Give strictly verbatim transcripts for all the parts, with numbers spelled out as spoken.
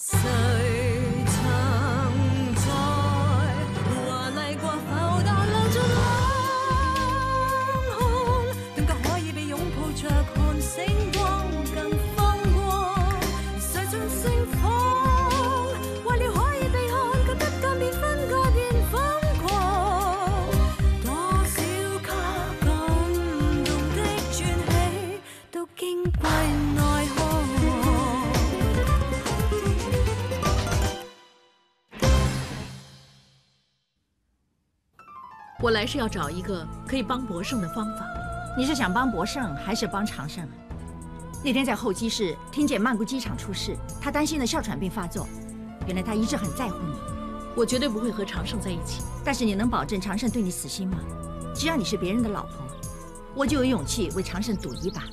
谁曾在华丽过浮荡流进冷汗，更加可以被拥抱着看星光更放光，谁尽盛放，为了可以被看，却不敢变分割變瘋狂，多少給感動的傳奇，都矜貴奈何。 我来是要找一个可以帮博胜的方法。 你是想帮博胜还是帮长胜啊？那天在候机室听见曼谷机场出事，他担心的哮喘病发作。原来他一直很在乎你。 我绝对不会和长胜在一起。 但是你能保证长胜对你死心吗？只要你是别人的老婆，我就有勇气为长胜赌一把。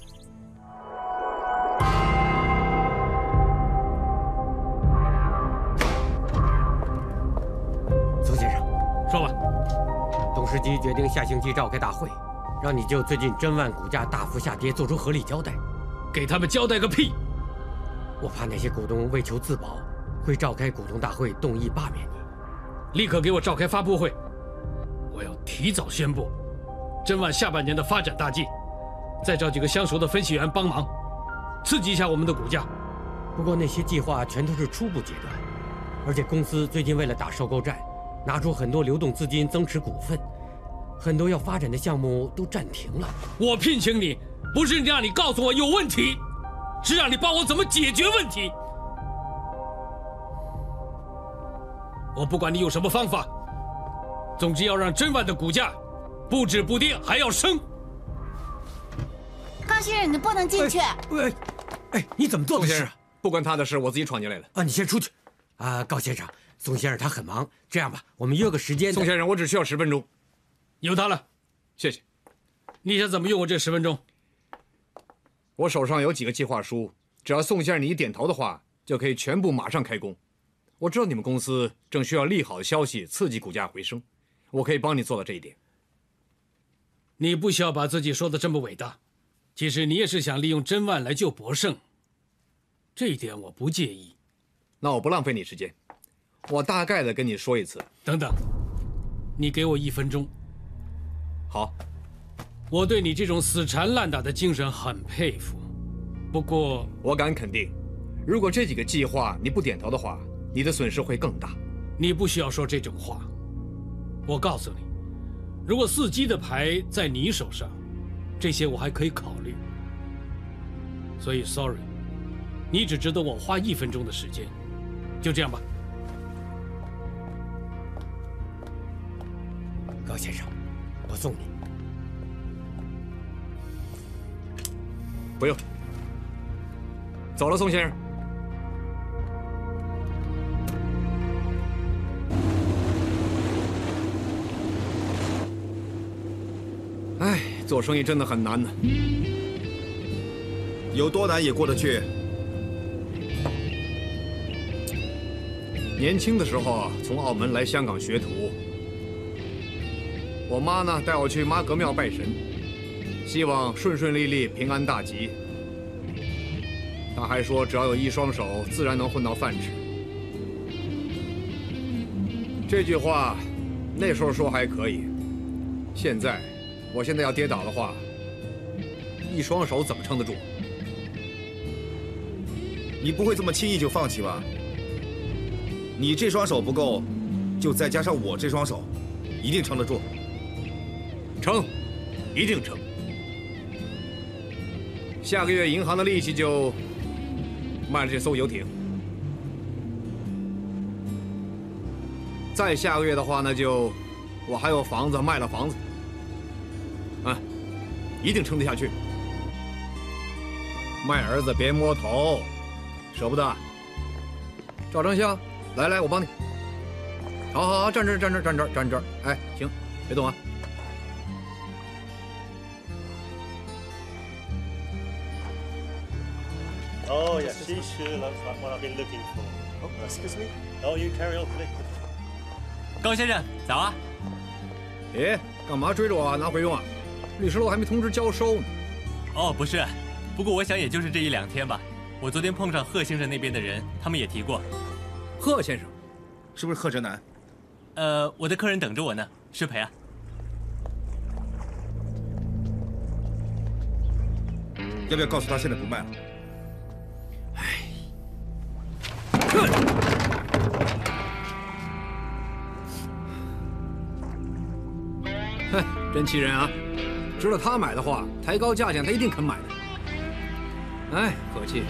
说吧，董事局决定下星期召开大会，让你就最近真万股价大幅下跌做出合理交代。 给他们交代个屁！ 我怕那些股东为求自保，会召开股东大会动议罢免你。 立刻给我召开发布会！我要提早宣布真万下半年的发展大计，再找几个相熟的分析员帮忙，刺激一下我们的股价。 不过那些计划全都是初步阶段，而且公司最近为了打收购战。 拿出很多流动资金增持股份，很多要发展的项目都暂停了。 我聘请你，不是让你告诉我有问题，是让你帮我怎么解决问题。我不管你有什么方法，总之要让真万的股价不止不跌，还要升。 高先生，你不能进去。 喂，哎，哎，你怎么做的事？ 不关他的事，我自己闯进来的。 啊，你先出去。啊，高先生。 宋先生他很忙，这样吧，我们约个时间。 宋先生，我只需要十分钟， 有他了， 谢谢。 你想怎么用我这十分钟？ 我手上有几个计划书，只要宋先生你一点头的话，就可以全部马上开工。我知道你们公司正需要利好的消息刺激股价回升，我可以帮你做到这一点。 你不需要把自己说的这么伟大，其实你也是想利用真万来救博胜，这一点我不介意。 那我不浪费你时间。 我大概的跟你说一次。 等等，你给我一分钟。 好， 我对你这种死缠烂打的精神很佩服。不过， 我敢肯定，如果这几个计划你不点头的话，你的损失会更大。 你不需要说这种话。我告诉你，如果伺机的牌在你手上，这些我还可以考虑。所以 ，sorry， 你只值得我花一分钟的时间。就这样吧。 高先生，我送你。 不用。走了，宋先生。哎，做生意真的很难呢。 有多难也过得去。 年轻的时候从澳门来香港学徒。 我妈呢带我去妈阁庙拜神，希望顺顺利利、平安大吉。她还说，只要有一双手，自然能混到饭吃。这句话，那时候说还可以，现在，我现在要跌倒的话，一双手怎么撑得住？ 你不会这么轻易就放弃吧？你这双手不够，就再加上我这双手，一定撑得住。 撑，一定撑。下个月银行的利息就卖了这艘游艇，再下个月的话，那就我还有房子，卖了房子，啊，一定撑得下去。卖儿子别摸头，舍不得。赵长香，来来，我帮你。好好好，站这儿，站这儿，站这儿，站这儿。哎，行，别动啊。 Oh yes, she sure looks like what I've been looking for. Oh, excuse me. Oh, you carry on, please. 高先生，早啊！ 哎，干嘛追着我啊？拿回用啊？律师楼还没通知交收呢。 哦，不是，不过我想也就是这一两天吧。 我昨天碰上贺先生那边的人，他们也提过。 贺先生， 是不是贺哲南？ 呃，我的客人等着我呢，失陪啊。 要不要告诉他现在不卖了？ 哎，哼，真气人啊！知道他买的话，抬高价钱他一定肯买的。哎，可气。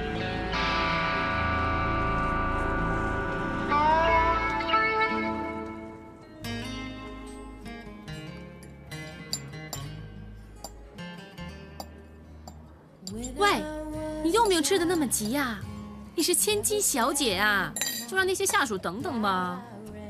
喂，你用不用吃的那么急呀？你是千金小姐啊，就让那些下属等等吧。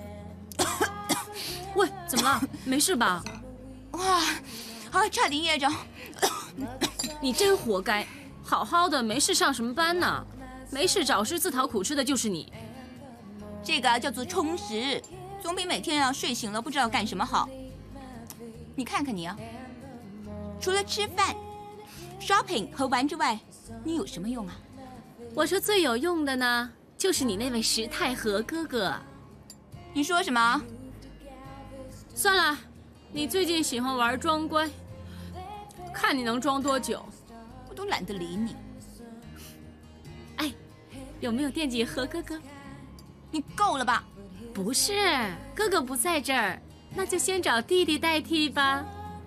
喂，怎么了？没事吧？ 哇，啊，差点噎着。 你真活该，好好的没事上什么班呢？没事找事自讨苦吃的就是你。 这个叫做充实，总比每天啊睡醒了不知道干什么好。你看看你啊，除了吃饭、shopping 和玩之外，你有什么用啊？ 我说最有用的呢，就是你那位石太和哥哥。 你说什么？ 算了，你最近喜欢玩装乖，看你能装多久。 我都懒得理你。 哎，有没有惦记和哥哥？ 你够了吧？ 不是，哥哥不在这儿，那就先找弟弟代替吧。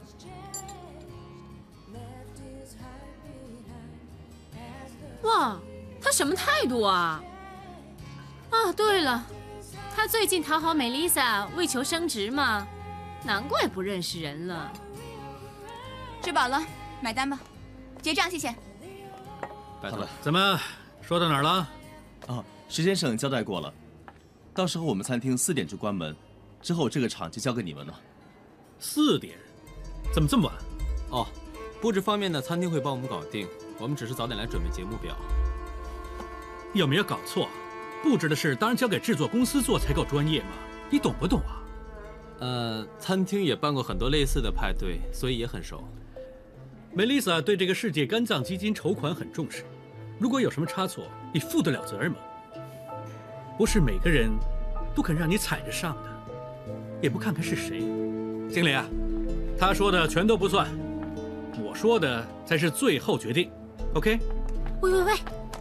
哇，他什么态度啊？啊，对了，他最近讨好美丽莎，为求升职嘛，难怪不认识人了。 吃饱了，买单吧，结账，谢谢。 拜托了。 怎么说到哪儿了？ 啊，石先生交代过了，到时候我们餐厅四点就关门，之后这个场就交给你们了。 四点？怎么这么晚？ 哦，布置方面的餐厅会帮我们搞定，我们只是早点来准备节目表。 有没有搞错？布置的事当然交给制作公司做才够专业嘛，你懂不懂啊？ 呃，餐厅也办过很多类似的派对，所以也很熟。 梅丽莎对这个世界肝脏基金筹款很重视，如果有什么差错，你负得了责任吗？不是每个人都肯让你踩着上的，也不看看是谁。经理啊，他说的全都不算，我说的才是最后决定。OK？ 喂喂喂！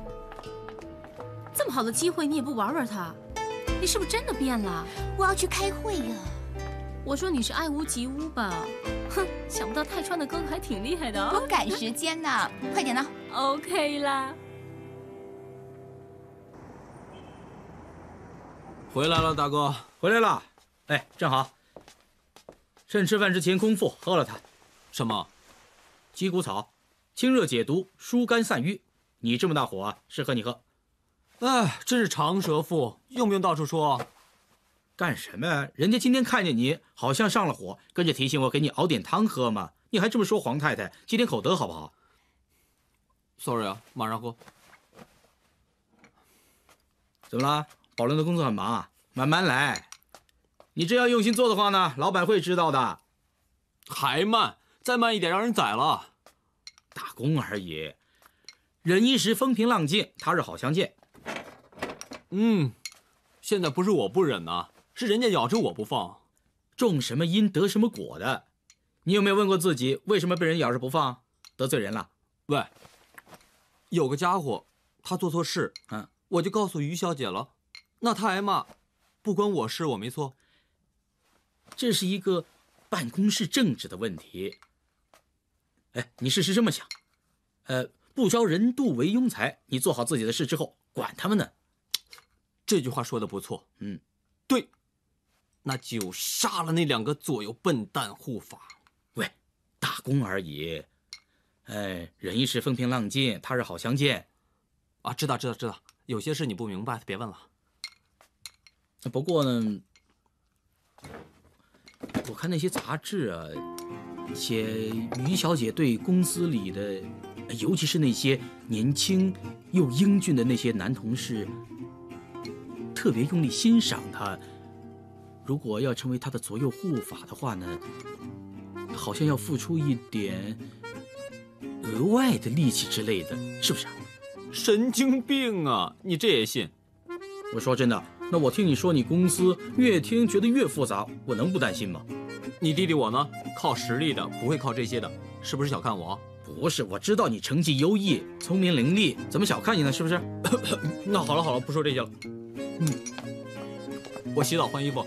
这么好的机会你也不玩玩他，你是不是真的变了？ 我要去开会呀。 我说你是爱屋及乌吧？哼，想不到泰川的哥哥还挺厉害的哦。 我赶时间呢，快点呢。 OK 啦。 回来了，大哥。 回来了。哎，正好。趁吃饭之前空腹喝了它。 什么？ 鸡骨草，清热解毒，疏肝散郁。你这么大火啊，适合你喝。 哎，真是长舌妇，用不用到处说？ 干什么呀？人家今天看见你好像上了火，跟着提醒我给你熬点汤喝嘛。你还这么说黄太太，积点口德好不好 ？Sorry 啊，马上喝。 怎么了？宝伦的工作很忙啊，慢慢来。你这样用心做的话呢，老板会知道的。 还慢，再慢一点让人宰了。 打工而已，忍一时风平浪静，他日好相见。 嗯。现在不是我不忍呐、啊，是人家咬着我不放。 种什么因得什么果的，你有没有问过自己，为什么被人咬着不放？得罪人了？ 喂，有个家伙，他做错事，嗯，我就告诉于小姐了，那他挨骂，不关我事，我没错。 这是一个办公室政治的问题。哎，你试试这么想，呃，不招人妒为庸才，你做好自己的事之后，管他们呢。 这句话说的不错， 嗯， 对，那就杀了那两个左右笨蛋护法。 喂，打工而已，哎，忍一时风平浪静，他日好相见。 啊，知道知道知道，有些事你不明白，别问了。 不过呢，我看那些杂志啊，写于小姐对公司里的，尤其是那些年轻又英俊的那些男同事。特别用力欣赏他，如果要成为他的左右护法的话呢，好像要付出一点额外的力气之类的，是不是啊？ 神经病啊！你这也信？ 我说真的，那我听你说你公司越听觉得越复杂，我能不担心吗？ 你弟弟我呢，靠实力的，不会靠这些的，是不是小看我？ 不是，我知道你成绩优异，聪明伶俐，怎么小看你呢？是不是？ 那好了好了，不说这些了。嗯，我洗澡换衣服。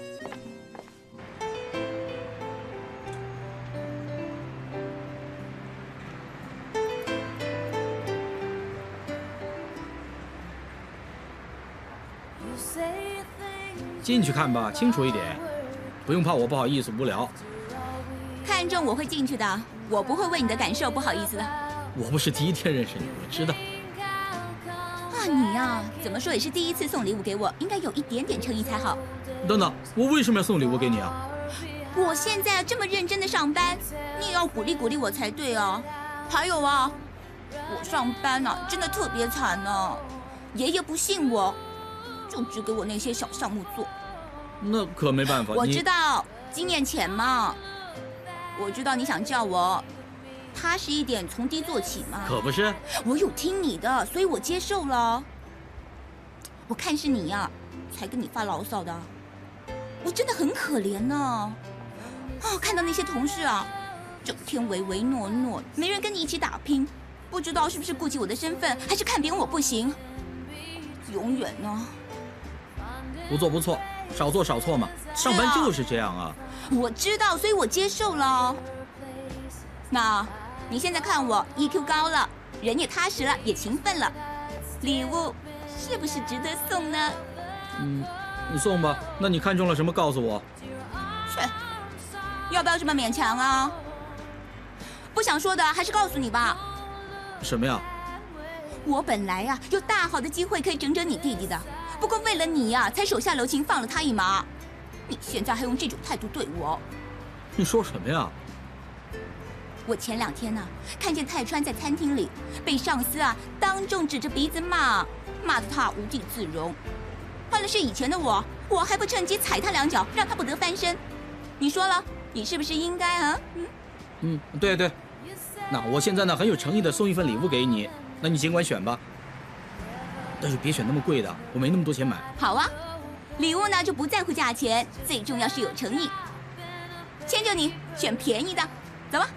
进去看吧，清楚一点，不用怕我不好意思无聊。 看中我会进去的，我不会为你的感受不好意思的。 我不是第一天认识你，我知道。 啊，你呀、啊，怎么说也是第一次送礼物给我，应该有一点点诚意才好。 等等，我为什么要送礼物给你啊？ 我现在这么认真的上班，你也要鼓励鼓励我才对啊。还有啊，我上班呢、啊、真的特别惨呢，爷爷不信我，就只给我那些小项目做。 那可没办法。 我知道经验浅嘛，我知道你想叫我踏实一点，从低做起嘛。 可不是， 我有听你的，所以我接受了。我看是你呀、啊，才跟你发牢骚的。我真的很可怜呢、啊，哦，看到那些同事啊，整天唯唯诺诺，没人跟你一起打拼，不知道是不是顾及我的身份，还是看扁我不行。永远呢。 不错不错，少做少错嘛，上班就是这样啊。 我知道，所以我接受了。那，你现在看我 E Q 高了，人也踏实了，也勤奋了，礼物是不是值得送呢？ 嗯，你送吧。那你看中了什么？告诉我。 是，要不要这么勉强啊？不想说的还是告诉你吧。 什么呀？ 我本来呀、啊、有大好的机会可以整整你弟弟的，不过为了你呀、啊、才手下留情放了他一马。你现在还用这种态度对我？ 你说什么呀？ 我前两天呢、啊、看见泰川在餐厅里被上司啊当众指着鼻子骂，骂得他无地自容。换了是以前的我，我还不趁机踩他两脚，让他不得翻身。你说了，你是不是应该啊？嗯嗯，对对。那我现在呢很有诚意的送一份礼物给你，那你尽管选吧。但是别选那么贵的，我没那么多钱买。 好啊，礼物呢就不在乎价钱，最重要是有诚意。迁就你，选便宜的，走吧。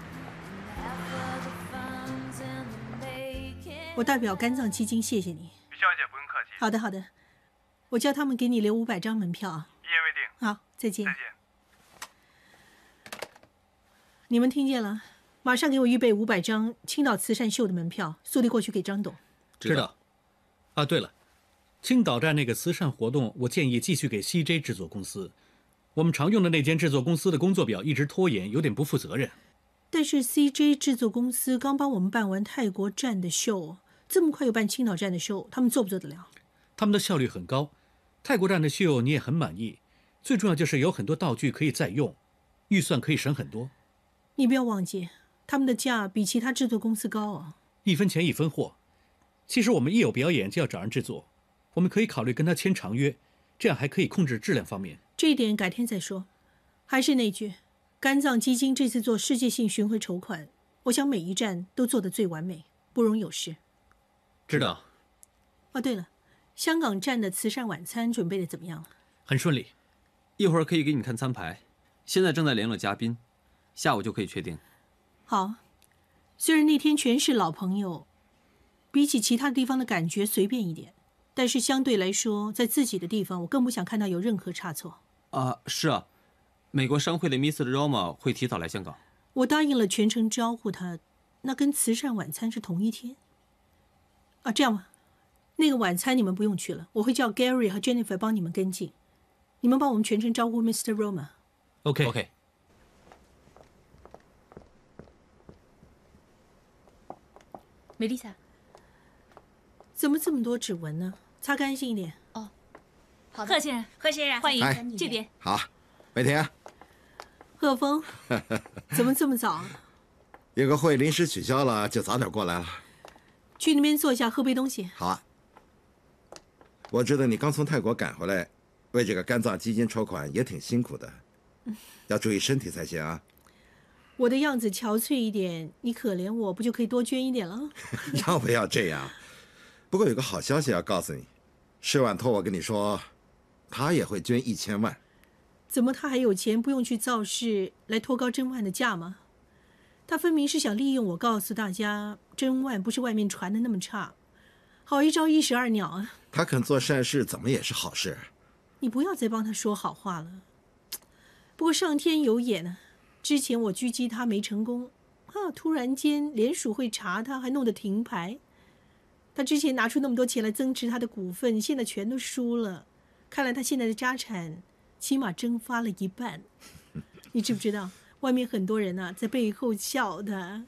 我代表肝脏基金谢谢你。 于小姐不用客气。 好的好的，我叫他们给你留五百张门票啊。 一言为定。 好，再见。 再见。 你们听见了？马上给我预备五百张青岛慈善秀的门票，速递过去给张董。 知道。啊，对了，青岛站那个慈善活动，我建议继续给 C J 制作公司。我们常用的那间制作公司的工作表一直拖延，有点不负责任。 但是 C J 制作公司刚帮我们办完泰国站的秀，这么快又办青岛站的秀，他们做不做得了？ 他们的效率很高。泰国站的秀你也很满意，最重要就是有很多道具可以再用，预算可以省很多。 你不要忘记，他们的价比其他制作公司高啊。 一分钱一分货。其实我们一有表演就要找人制作，我们可以考虑跟他签长约，这样还可以控制质量方面。 这一点改天再说。还是那句，肝脏基金这次做世界性巡回筹款，我想每一站都做得最完美，不容有失。 知道。 哦，对了，香港站的慈善晚餐准备的怎么样了？ 很顺利， 一会儿可以给你看餐牌，现在正在联络嘉宾，下午就可以确定。 好，虽然那天全是老朋友，比起其他地方的感觉随便一点，但是相对来说，在自己的地方，我更不想看到有任何差错。 啊，是啊，美国商会的 Miss Roma 会提早来香港。 我答应了全程招呼他，那跟慈善晚餐是同一天。啊，这样吧，那个晚餐你们不用去了，我会叫 Gary 和 Jennifer 帮你们跟进，你们帮我们全程招呼 Mister Roma。OK OK。 梅丽莎， 怎么这么多指纹呢？擦干净一点。 哦，好的。贺先生，贺先生，欢迎哎这边。 好，美婷。 贺峰，怎么这么早？ 有个会临时取消了，就早点过来了。 去那边坐一下，喝杯东西。 好啊。我知道你刚从泰国赶回来，为这个肝脏基金筹款也挺辛苦的，要注意身体才行啊。 我的样子憔悴一点，你可怜我不就可以多捐一点了？ 要不要这样？ 不过有个好消息要告诉你，施婉托我跟你说，他也会捐一千万。 怎么他还有钱不用去造势来托高甄万的价吗？他分明是想利用我告诉大家，甄万不是外面传的那么差。好一招一石二鸟啊！ 他肯做善事，怎么也是好事。 你不要再帮他说好话了。不过上天有眼啊，之前我狙击他没成功，啊，突然间联署会查他，还弄得停牌。他之前拿出那么多钱来增持他的股份，现在全都输了。看来他现在的家产起码蒸发了一半。你知不知道，外面很多人啊在背后笑他。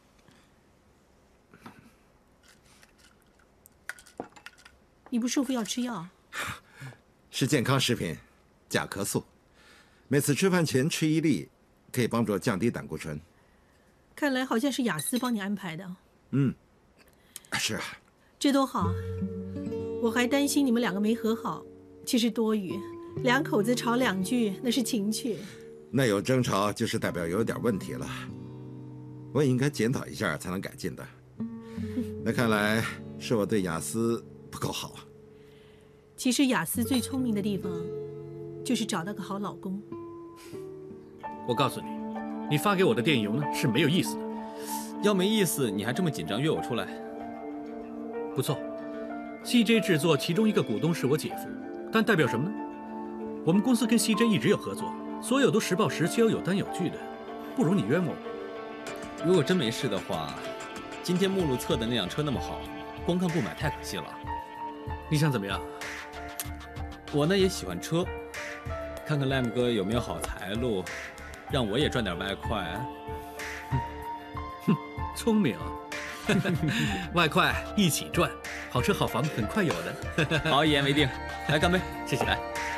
你不舒服要吃药？ 是健康食品，甲壳素，每次吃饭前吃一粒，可以帮助降低胆固醇。 看来好像是雅思帮你安排的。 嗯，是啊。 这都好，我还担心你们两个没和好，其实多余，两口子吵两句那是情趣。 那有争吵就是代表有点问题了，我也应该检讨一下才能改进的。那看来是我对雅思不够好。 其实雅思最聪明的地方，就是找到个好老公。 我告诉你，你发给我的电邮呢是没有意思的。 要没意思，你还这么紧张约我出来？ 不错 ，C J 制作其中一个股东是我姐夫，但代表什么呢？我们公司跟 C J 一直有合作，所有都实报实销，有单有据的，不容你冤枉我。 如果真没事的话，今天目录测的那辆车那么好，光看不买太可惜了。 你想怎么样？ 我呢也喜欢车，看看 Lam 哥有没有好财路，让我也赚点外快。 哼，聪明啊！外快一起赚，好车好房很快有的。 好，一言为定，来干杯！ 谢谢。来，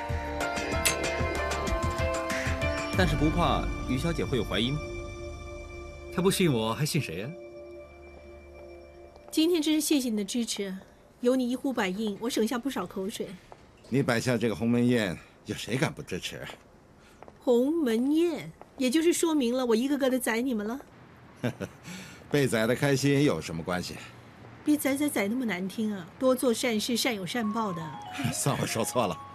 但是不怕于小姐会有怀疑吗？ 她不信我，还信谁啊？ 今天真是谢谢你的支持，有你一呼百应，我省下不少口水。 你摆下这个鸿门宴，有谁敢不支持？ 鸿门宴，也就是说明了我一个个的宰你们了。 被宰的开心有什么关系？ 别宰宰宰那么难听啊！多做善事，善有善报的。 算我说错了。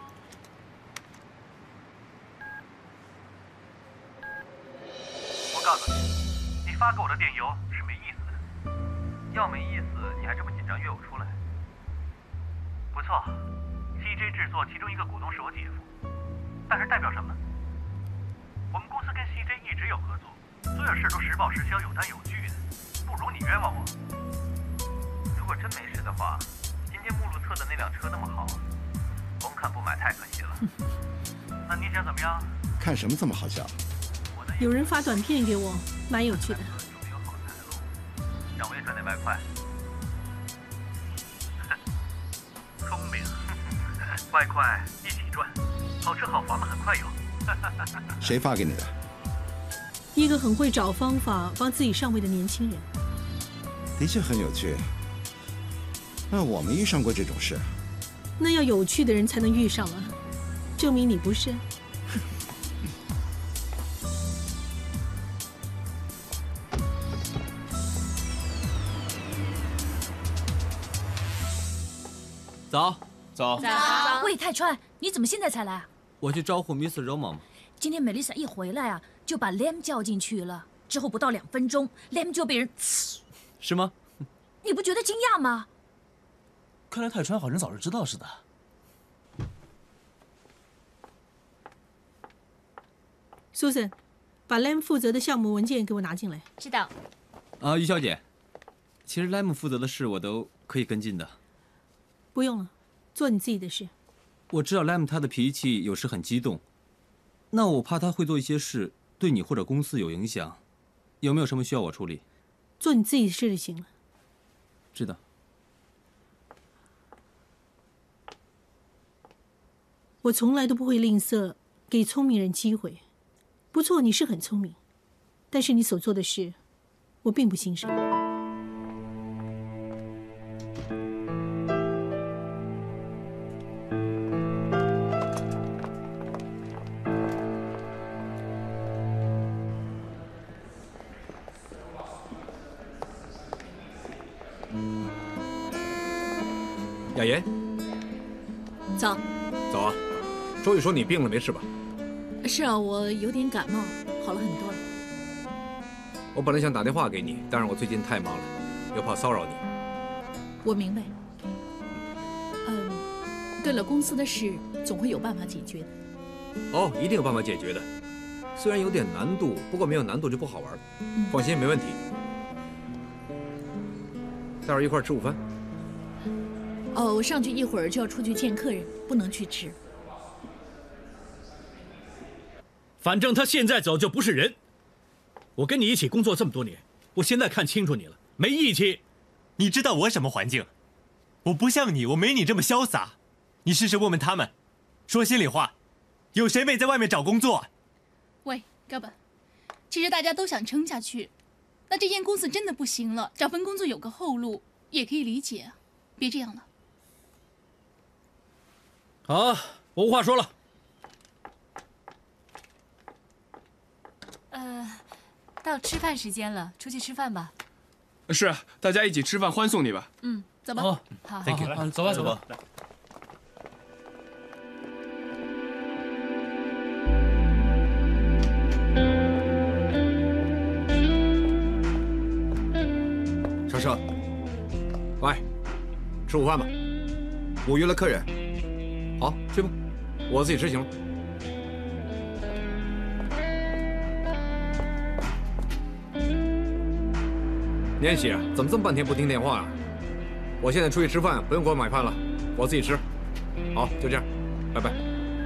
我告诉你，你发给我的电邮是没意思的。要没意思，你还这么紧张约我出来？不错 ，C J 制作其中一个股东是我姐夫，但是代表什么？我们公司跟 C J 一直有合作，所有事都实报实销，有单有据的，不容你冤枉我。如果真没事的话，今天目录测的那辆车那么好，光看不买太可惜了。那你想怎么样？ 看什么这么好笑？ 有人发短片给我，蛮有趣的。 让我也赚点外快。聪明，外快一起赚，好车好房的很快有。 谁发给你的？ 一个很会找方法帮自己上位的年轻人。 的确很有趣。那我没遇上过这种事。 那要有趣的人才能遇上啊，证明你不是。 早早早。喂，泰川，你怎么现在才来啊？ 我去招呼 Miss Roma 嘛。 今天美丽莎一回来啊，就把 Lam 叫进去了。之后不到两分钟 ，Lam 就被人呲。 是吗？ 你不觉得惊讶吗？ 看来泰川好像早就知道似的。 Susan， 把 Lam 负责的项目文件给我拿进来。 知道。 啊，于小姐，其实 Lam 负责的事我都可以跟进的。 不用了，做你自己的事。 我知道 Lam 他的脾气有时很激动，那我怕他会做一些事对你或者公司有影响，有没有什么需要我处理？ 做你自己的事就行了。 知道。 我从来都不会吝啬给聪明人机会。不错，你是很聪明，但是你所做的事，我并不欣赏。 雅妍， 早。 早啊。周宇说你病了，没事吧？ 是啊，我有点感冒，好了很多了。 我本来想打电话给你，但是我最近太忙了，又怕骚扰你。 我明白。嗯，对了，公司的事总会有办法解决的。 哦，一定有办法解决的。虽然有点难度，不过没有难度就不好玩。嗯、放心，没问题。待会儿一块儿吃午饭。 哦，我上去一会儿就要出去见客人，不能去吃。 反正他现在走就不是人。我跟你一起工作这么多年，我现在看清楚你了，没义气。 你知道我什么环境？我不像你，我没你这么潇洒。你试试问问他们，说心里话，有谁没在外面找工作？ 喂，高本，其实大家都想撑下去，那这间公司真的不行了，找份工作有个后路也可以理解，别这样了。 好，我无话说了。 呃，到吃饭时间了，出去吃饭吧。 是啊，大家一起吃饭，欢送你吧。 嗯，走吧。 哦， 好， ，Thank you，来，走吧，走吧。 莎莎，来，吃午饭吧。 我约了客人。 好，去吧，我自己吃行了。年喜，怎么这么半天不听电话啊？我现在出去吃饭，不用给我买饭了，我自己吃。好，就这样，拜拜。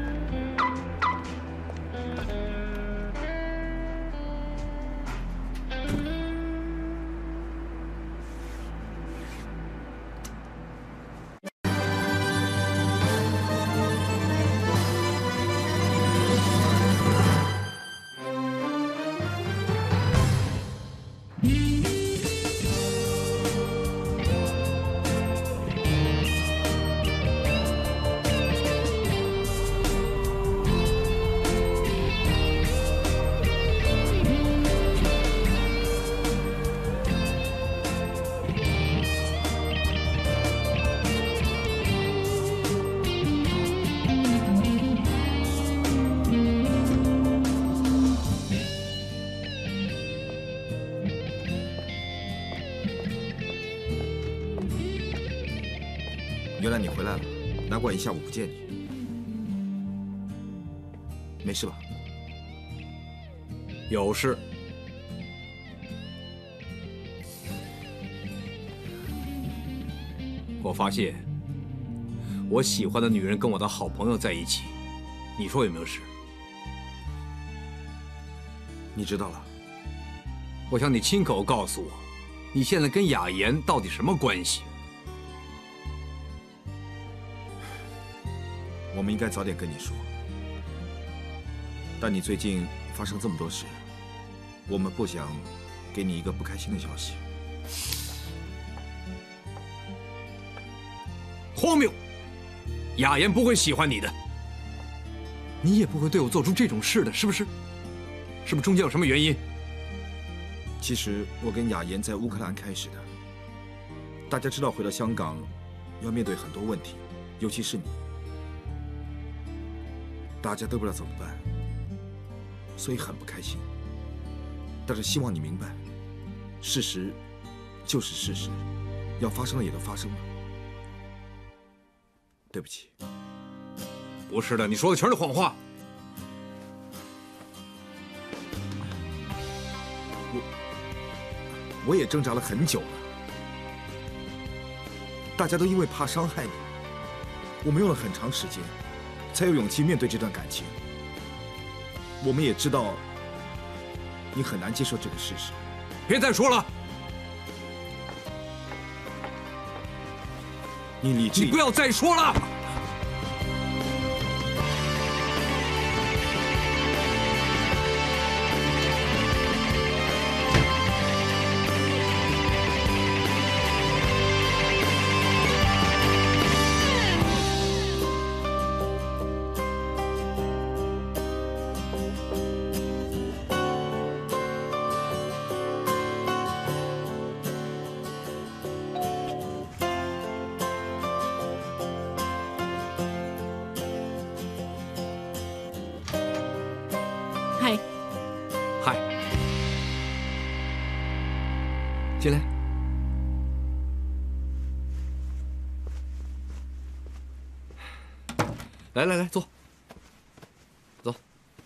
原来你回来了，难怪一下午不见你。没事吧？ 有事。我发现我喜欢的女人跟我的好朋友在一起，你说有没有事？ 你知道了？ 我想你亲口告诉我，你现在跟雅妍到底什么关系？ 我们应该早点跟你说，但你最近发生这么多事，我们不想给你一个不开心的消息。 荒谬！雅妍不会喜欢你的，你也不会对我做出这种事的，是不是？是不是中间有什么原因？ 其实我跟雅妍在乌克兰开始的，大家知道回到香港要面对很多问题，尤其是你。大家都不知道怎么办，所以很不开心。但是希望你明白，事实就是事实，要发生了也都发生了。对不起。 不是的，你说的全是谎话。 我我也挣扎了很久了，大家都因为怕伤害你，我们用了很长时间。才有勇气面对这段感情。我们也知道你很难接受这个事实。 别再说了， 你理智， 你不要再说了。 进来。来来来，坐。走。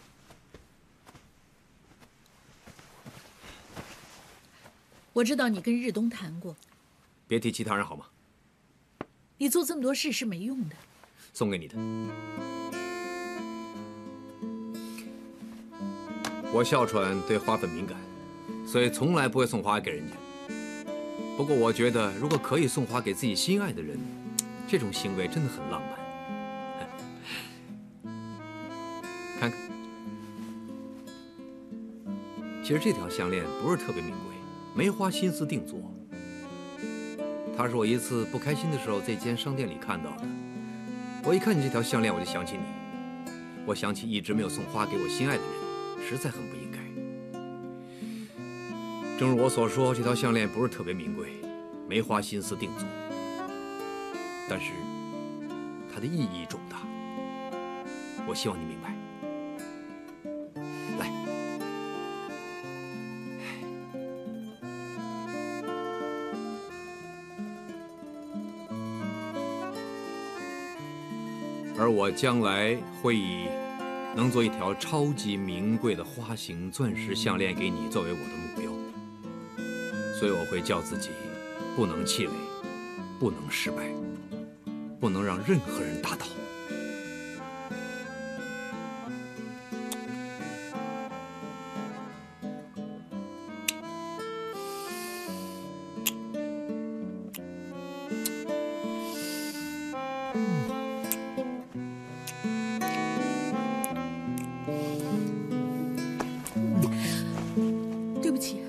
我知道你跟日东谈过， 别提其他人好吗？ 你做这么多事是没用的。 送给你的。我哮喘对花粉敏感，所以从来不会送花给人家。不过我觉得，如果可以送花给自己心爱的人，这种行为真的很浪漫。看看，其实这条项链不是特别名贵，没花心思定做。它是我一次不开心的时候在一间商店里看到的。我一看你这条项链，我就想起你。我想起一直没有送花给我心爱的人，实在很不应该。正如我所说，这条项链不是特别名贵，没花心思定做，但是它的意义重大。我希望你明白。来，而我将来会以能做一条超级名贵的花形钻石项链给你作为我的目标，所以我会叫自己不能气馁，不能失败，不能让任何人打倒。 对不起，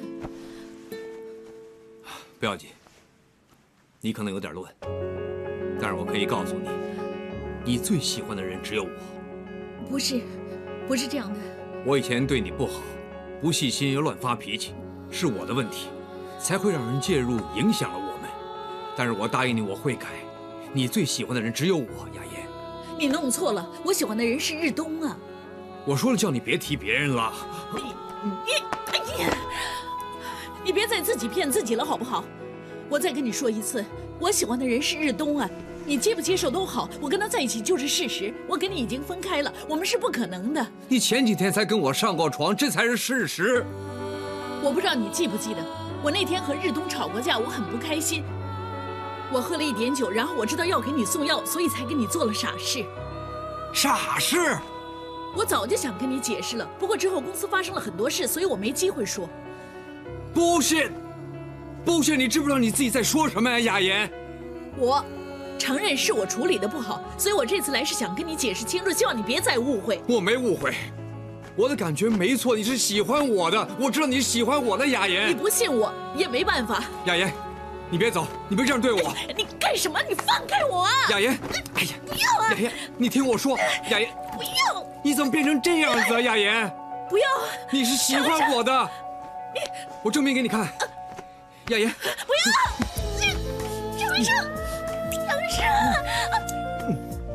不要紧，你可能有点乱，但是我可以告诉你，你最喜欢的人只有我。 不是，不是这样的。 我以前对你不好，不细心又乱发脾气，是我的问题，才会让人介入，影响了我们。但是我答应你，我会改。你最喜欢的人只有我，雅妍。 你弄错了，我喜欢的人是日东啊。 我说了，叫你别提别人了。 你你哎呀！你别再自己骗自己了，好不好？我再跟你说一次，我喜欢的人是日东啊。你接不接受都好，我跟他在一起就是事实。我跟你已经分开了，我们是不可能的。 你前几天才跟我上过床，这才是事实。 我不知道你记不记得，我那天和日东吵过架，我很不开心。我喝了一点酒，然后我知道要给你送药，所以才跟你做了傻事。 傻事？ 我早就想跟你解释了，不过之后公司发生了很多事，所以我没机会说。 bullshit， bullshit， 你知不知道你自己在说什么呀，雅妍？ 我承认是我处理的不好，所以我这次来是想跟你解释清楚，希望你别再误会。 我没误会，我的感觉没错，你是喜欢我的，我知道你喜欢我的，雅妍。 你不信我也没办法。 雅妍，你别走，你别这样对我。 你干什么？你放开我啊！ 雅妍，哎呀， 不要啊！ 雅妍，你听我说，雅妍， 不要！ 你怎么变成这样子啊，雅妍？ 不要！ 你是喜欢我的， 你， 我证明给你看，雅妍。 不要！程程，程程。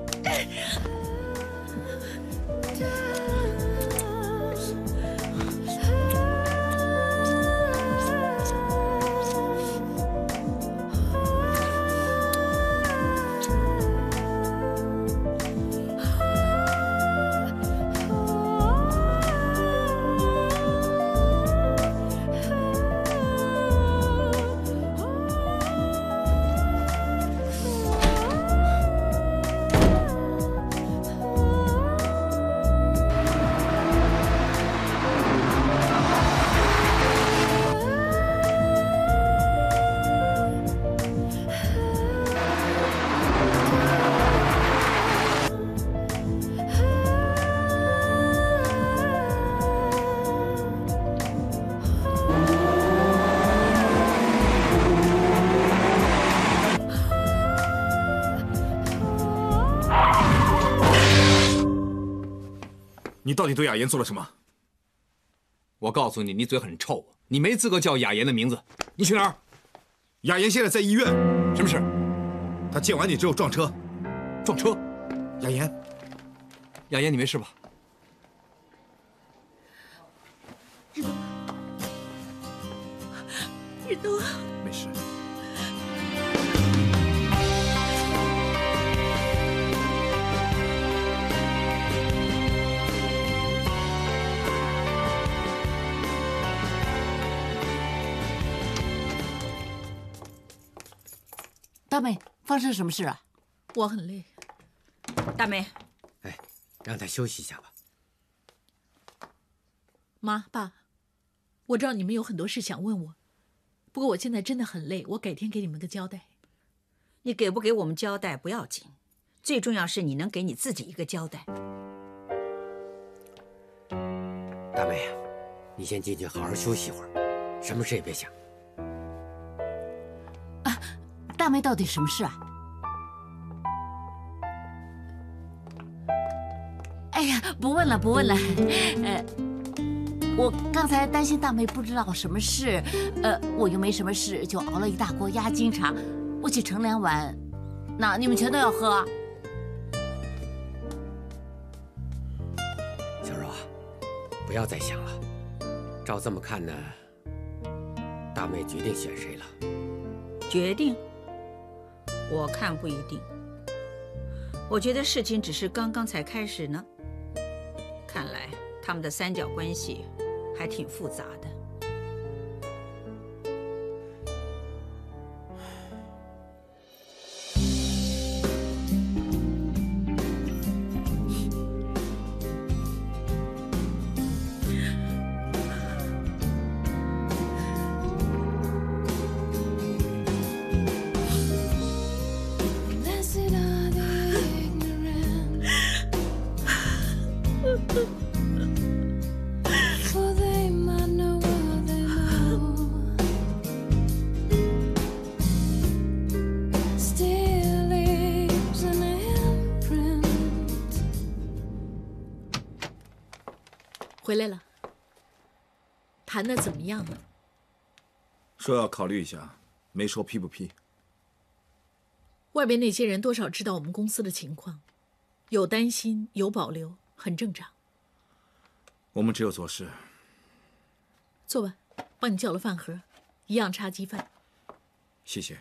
你到底对雅妍做了什么？ 我告诉你，你嘴很臭，你没资格叫雅妍的名字。你去哪儿？ 雅妍现在在医院。 什么事？ 她见完你之后撞车。 撞车？ 雅妍， 雅妍，你没事吧？ 日东，日东， 没事。 大妹，发生什么事啊？ 我很累。 大妹， 哎，让他休息一下吧。 妈，爸，我知道你们有很多事想问我，不过我现在真的很累，我改天给你们个交代。 你给不给我们交代不要紧，最重要是你能给你自己一个交代。 大妹啊，你先进去好好休息一会儿，什么事也别想。 大妹到底什么事啊？哎呀，不问了，不问了。呃，我刚才担心大妹不知道什么事，呃，我又没什么事，就熬了一大锅鸭筋茶，我去盛两碗。那你们全都要喝啊？ 小柔啊，不要再想了。照这么看呢，大妹决定选谁了？ 决定？我看不一定。我觉得事情只是刚刚才开始呢。看来他们的三角关系还挺复杂的。 回来了，谈的怎么样了？ 说要考虑一下，没说批不批。 外边那些人多少知道我们公司的情况，有担心，有保留，很正常。 我们只有做事。 坐吧，帮你叫了饭盒，一样叉鸡饭。 谢谢。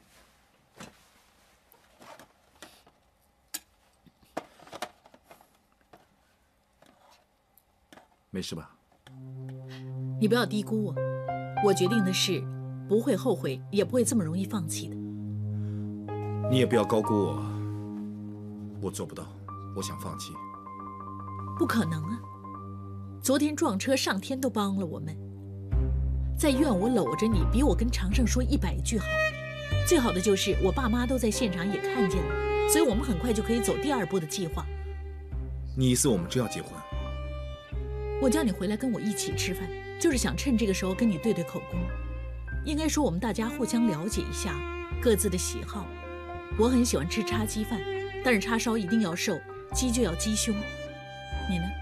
没事吧？ 你不要低估我，我决定的事不会后悔，也不会这么容易放弃的。 你也不要高估我，我做不到，我想放弃。 不可能啊！昨天撞车，上天都帮了我们。在医院我搂着你，比我跟常胜说一百句好。最好的就是我爸妈都在现场也看见了，所以我们很快就可以走第二步的计划。 你意思我们真要结婚？ 我叫你回来跟我一起吃饭，就是想趁这个时候跟你对对口供。应该说我们大家互相了解一下各自的喜好。我很喜欢吃叉鸡饭，但是叉烧一定要瘦，鸡就要鸡胸。你呢？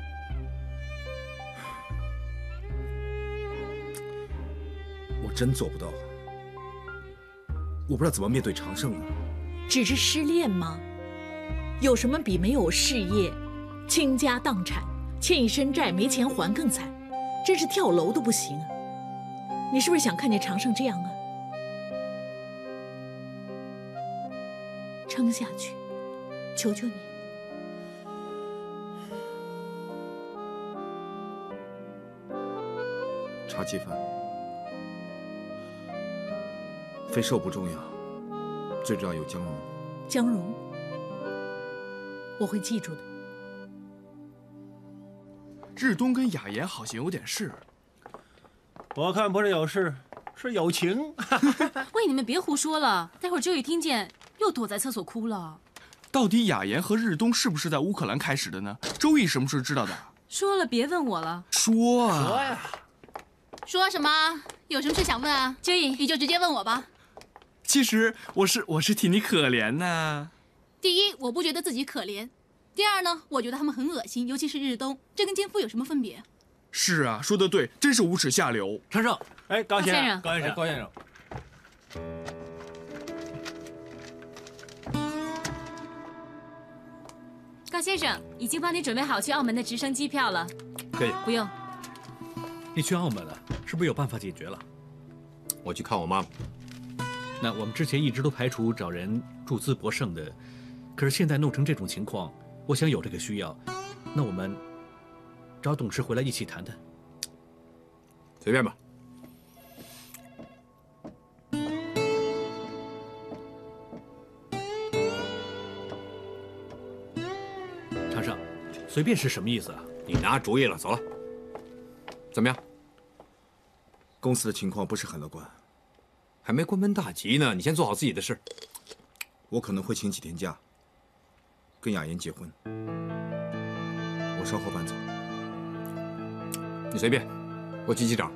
我真做不到，我不知道怎么面对常胜啊。 只是失恋吗？有什么比没有事业、倾家荡产、欠一身债没钱还更惨？真是跳楼都不行啊！你是不是想看见常胜这样啊？撑下去，求求你。 茶鸡饭，肥瘦不重要，最重要有姜蓉。 姜蓉，我会记住的。 日东跟雅妍好像有点事。 我看不是有事，是有情。 喂，你们别胡说了，待会儿周宇听见又躲在厕所哭了。 到底雅妍和日东是不是在乌克兰开始的呢？周易什么时候知道的？ 说了，别问我了。 说啊！ 说呀！ 说什么？有什么事想问啊？ 周易， 你就直接问我吧。 其实我是我是替你可怜呐。 第一，我不觉得自己可怜；第二呢，我觉得他们很恶心，尤其是日东，这跟奸夫有什么分别？ 是啊，说得对，真是无耻下流。 常胜，哎，高先生， 高先生， 高先生。 高先生，已经帮你准备好去澳门的直升机票了。 可以。 不用。 你去澳门了，是不是有办法解决了？ 我去看我妈妈。 那我们之前一直都排除找人注资博胜的，可是现在弄成这种情况，我想有这个需要，那我们找董事回来一起谈谈。 随便吧。 常上，随便是什么意思啊？ 你拿主意了，走了。怎么样？ 公司的情况不是很乐观， 还没关门大吉呢。你先做好自己的事。 我可能会请几天假，跟雅妍结婚。我稍后搬走。 你随便，我去机长。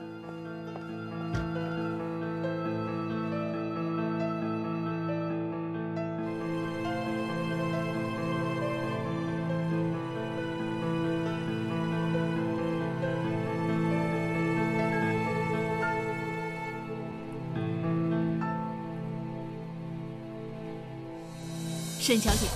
沈小姐，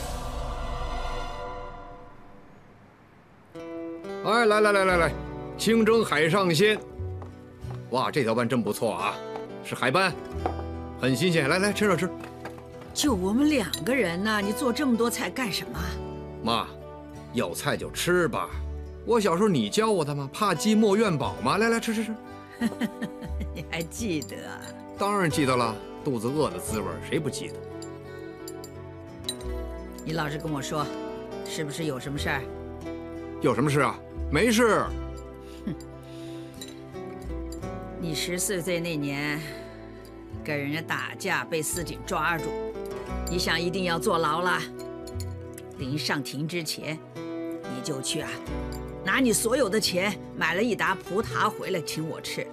哎，来来来来来，清蒸海上鲜。哇，这条斑真不错啊，是海斑，很新鲜。来来，吃着吃。 就我们两个人呢，你做这么多菜干什么？ 妈，有菜就吃吧。我小时候你教我的吗？怕饥莫怨饱嘛。来来，吃吃吃。 你还记得？ 当然记得了，肚子饿的滋味谁不记得？ 你老实跟我说，是不是有什么事儿？ 有什么事啊？没事。 哼，你十四岁那年跟人家打架被司警抓住，你想一定要坐牢了。临上庭之前，你就去啊，拿你所有的钱买了一打葡挞回来请我吃。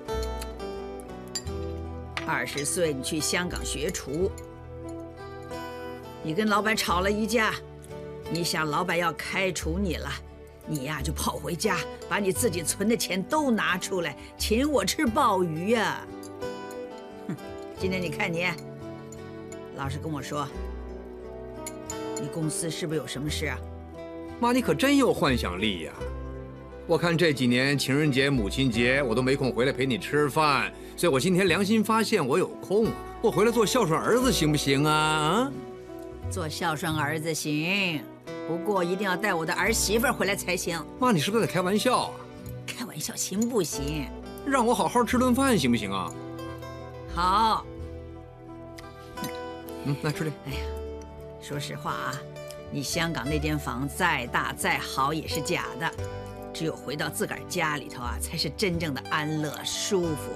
二十岁你去香港学厨。你跟老板吵了一架，你想老板要开除你了，你呀就跑回家，把你自己存的钱都拿出来，请我吃鲍鱼呀！哼，今天你看你，老实跟我说，你公司是不是有什么事啊？ 妈，你可真有幻想力呀！我看这几年情人节、母亲节我都没空回来陪你吃饭，所以我今天良心发现我有空，我回来做孝顺儿子行不行啊？啊？ 做孝顺儿子行，不过一定要带我的儿媳妇回来才行。 妈，你是不是在开玩笑啊？ 开玩笑行不行？ 让我好好吃顿饭行不行啊？ 好。 嗯，那吃这。 哎呀，说实话啊，你香港那间房再大再好也是假的，只有回到自个儿家里头啊，才是真正的安乐舒服。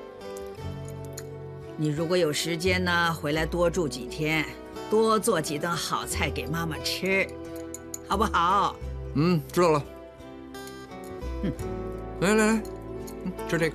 你如果有时间呢，回来多住几天。多做几顿好菜给妈妈吃，好不好？ 嗯，知道了。 嗯， 来来来，嗯，吃这个。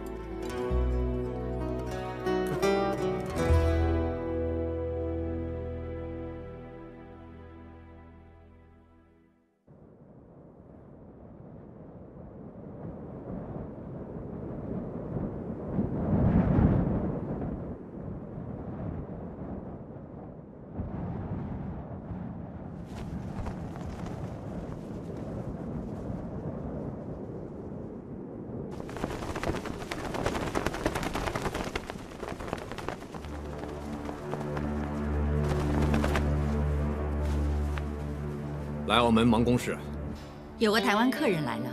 来澳门忙公事， 有个台湾客人来了。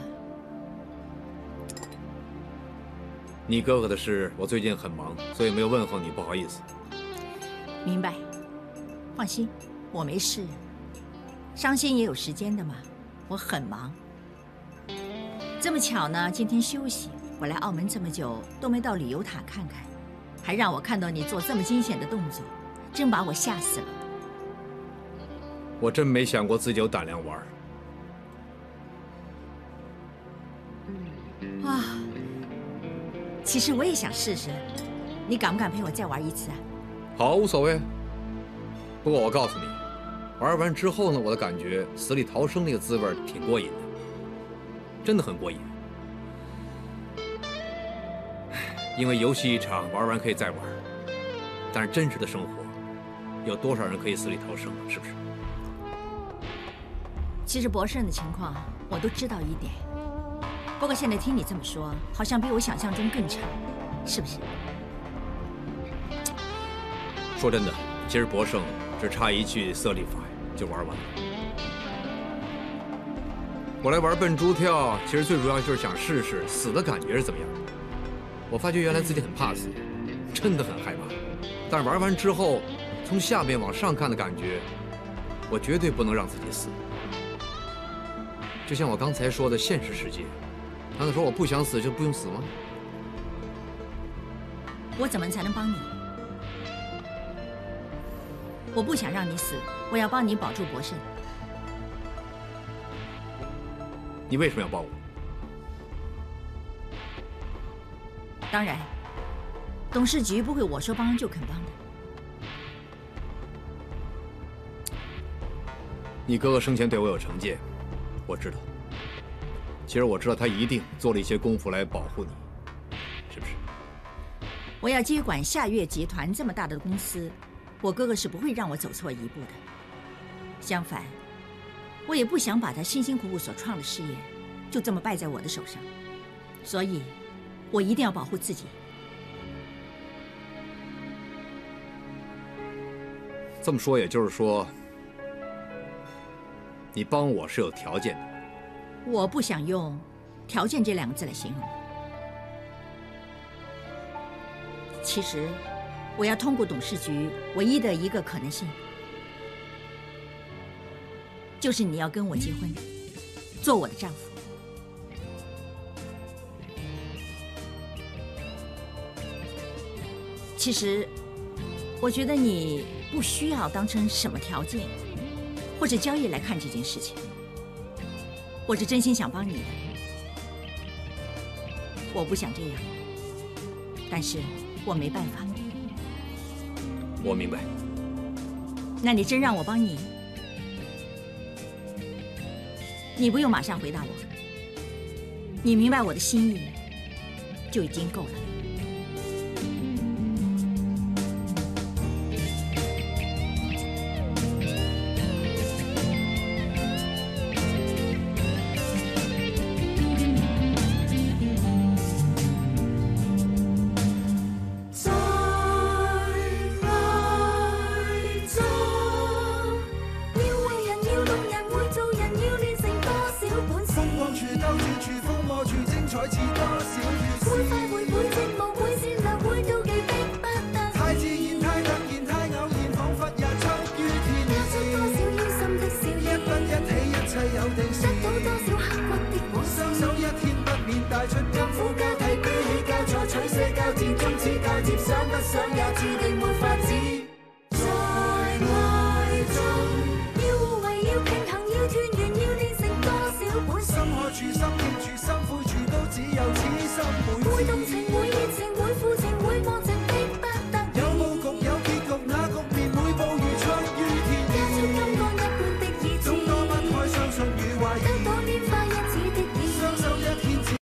你哥哥的事，我最近很忙，所以没有问候你，不好意思。 明白，放心，我没事。伤心也有时间的嘛，我很忙。这么巧呢，今天休息，我来澳门这么久都没到旅游塔看看，还让我看到你做这么惊险的动作，真把我吓死了。 我真没想过自己有胆量玩。 啊，其实我也想试试，你敢不敢陪我再玩一次啊？ 好，无所谓。不过我告诉你，玩完之后呢，我的感觉死里逃生那个滋味挺过瘾的，真的很过瘾。因为游戏一场，玩完可以再玩，但是真实的生活，有多少人可以死里逃生，是不是？ 其实博胜的情况我都知道一点，不过现在听你这么说，好像比我想象中更差，是不是？ 说真的，其实博胜只差一句色力法就玩完了。我来玩笨猪跳，其实最主要就是想试试死的感觉是怎么样。我发觉原来自己很怕死，真的很害怕。但是玩完之后，从下面往上看的感觉，我绝对不能让自己死。就像我刚才说的现实世界，难道说我不想死就不用死吗？ 我怎么才能帮你？我不想让你死，我要帮你保住博胜。 你为什么要帮我？ 当然，董事局不会我说帮就肯帮的。 你哥哥生前对我有成见，我知道。其实我知道他一定做了一些功夫来保护你，是不是？ 我要接管夏月集团这么大的公司，我哥哥是不会让我走错一步的。相反，我也不想把他辛辛苦苦所创的事业就这么败在我的手上，所以我一定要保护自己。 这么说，也就是说，你帮我是有条件的。 我不想用“条件”这两个字来形容。其实，我要通过董事局唯一的一个可能性，就是你要跟我结婚，做我的丈夫。其实，我觉得你不需要当成什么条件或者交易来看这件事情。我是真心想帮你的，我不想这样，但是我没办法。 我明白。 那你真让我帮你，你不用马上回答我，你明白我的心意就已经够了。 心海處心，欠處心，悔處都只有此心。每動情每